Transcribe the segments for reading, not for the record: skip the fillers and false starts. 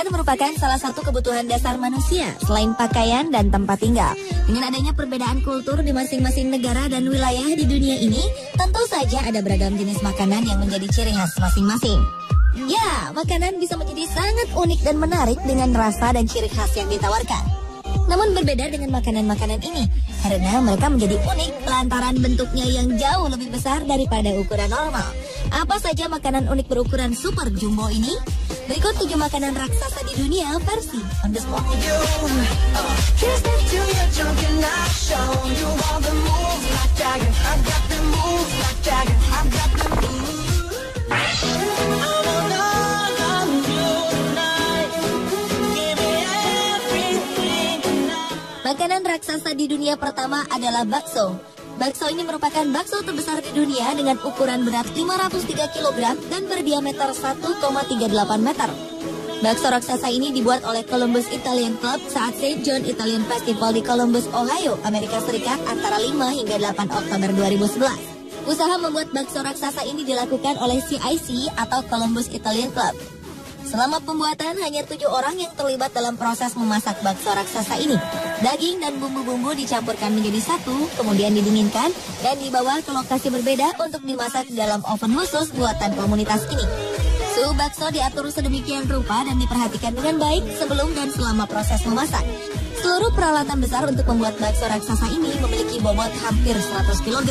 Makanan merupakan salah satu kebutuhan dasar manusia selain pakaian dan tempat tinggal. Dengan adanya perbedaan kultur di masing-masing negara dan wilayah di dunia ini, tentu saja ada beragam jenis makanan yang menjadi ciri khas masing-masing. Ya, makanan bisa menjadi sangat unik dan menarik dengan rasa dan ciri khas yang ditawarkan. Namun berbeda dengan makanan-makanan ini, karena mereka menjadi unik lantaran bentuknya yang jauh lebih besar daripada ukuran normal. Apa saja makanan unik berukuran super jumbo ini? Berikut 7 makanan raksasa di dunia versi On The Spot. Makanan raksasa di dunia pertama adalah bakso. Bakso ini merupakan bakso terbesar di dunia dengan ukuran berat 503 kg dan berdiameter 1,38 meter. Bakso raksasa ini dibuat oleh Columbus Italian Club saat St. John Italian Festival di Columbus, Ohio, Amerika Serikat antara 5 hingga 8 Oktober 2011. Usaha membuat bakso raksasa ini dilakukan oleh CIC atau Columbus Italian Club. Selama pembuatan, hanya 7 orang yang terlibat dalam proses memasak bakso raksasa ini. Daging dan bumbu-bumbu dicampurkan menjadi satu, kemudian didinginkan dan dibawa ke lokasi berbeda untuk dimasak dalam oven khusus buatan komunitas ini. Suhu bakso diatur sedemikian rupa dan diperhatikan dengan baik sebelum dan selama proses memasak. Seluruh peralatan besar untuk membuat bakso raksasa ini memiliki bobot hampir 100 kg.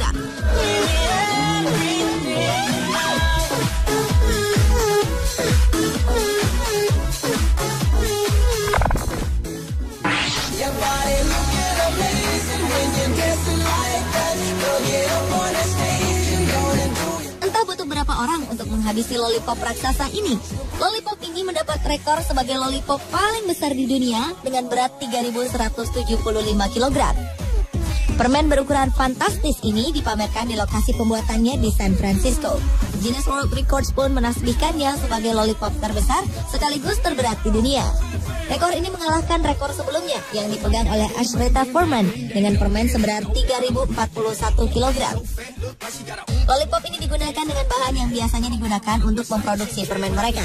Entah butuh berapa orang untuk menghabisi lollipop raksasa ini. Lollipop ini mendapat rekor sebagai lollipop paling besar di dunia dengan berat 3.175 kg. Permen berukuran fantastis ini dipamerkan di lokasi pembuatannya di San Francisco. Guinness World Records pun menasbihkannya sebagai lollipop terbesar sekaligus terberat di dunia. Rekor ini mengalahkan rekor sebelumnya yang dipegang oleh Ashrita Furman dengan permen seberat 3.041 kg. Lollipop ini digunakan dengan bahan yang biasanya digunakan untuk memproduksi permen mereka.